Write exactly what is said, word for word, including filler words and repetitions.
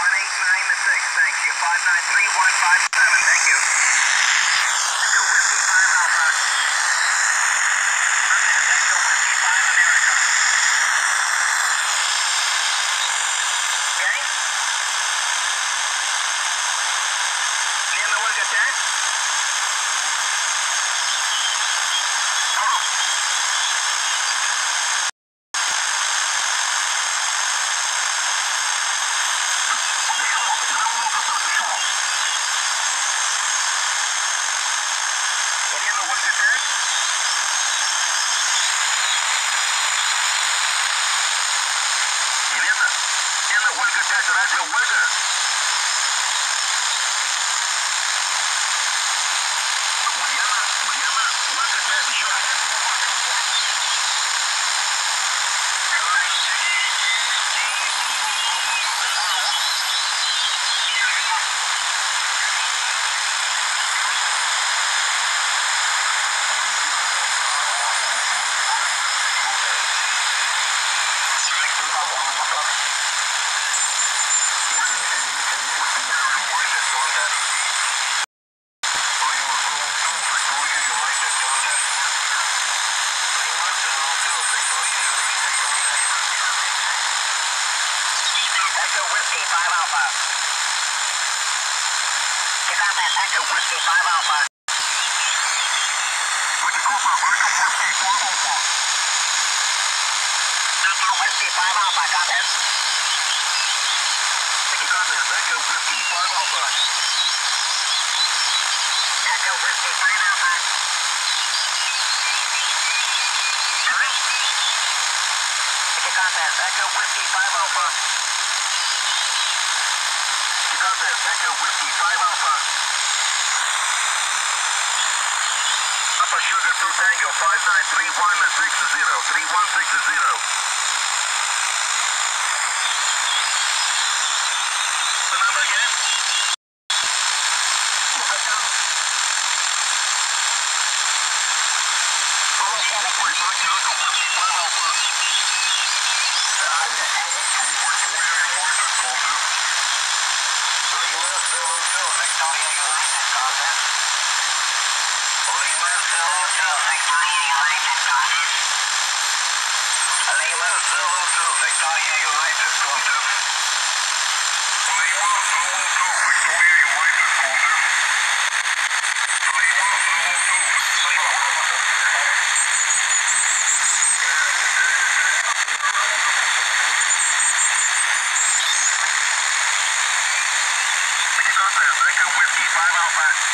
one eight nine six, thank you. five nine three one five seven, thank you. Echo Whiskey five Alpha. Command, Echo Whiskey five America. Okay? Лена Ольга пять. Лена Ольга пять. Елена, Лена Ольга пять, радио Ольга. Ульяна, Ульяна, Ольга пять, еще раз. Echo Whiskey five Alpha. Get out that Echo Whiskey five Alpha. Echo Whiskey five Alpha, got this. Got this, Echo Whiskey five Alpha. Echo Whiskey five Alpha. Alright. Got this, Echo Whiskey five Alpha. Got this, Echo Whiskey five Alpha. Alpha Sugar two Tango five nine three one six zero, three one six zero. The number again? Echo Whiskey five Alpha.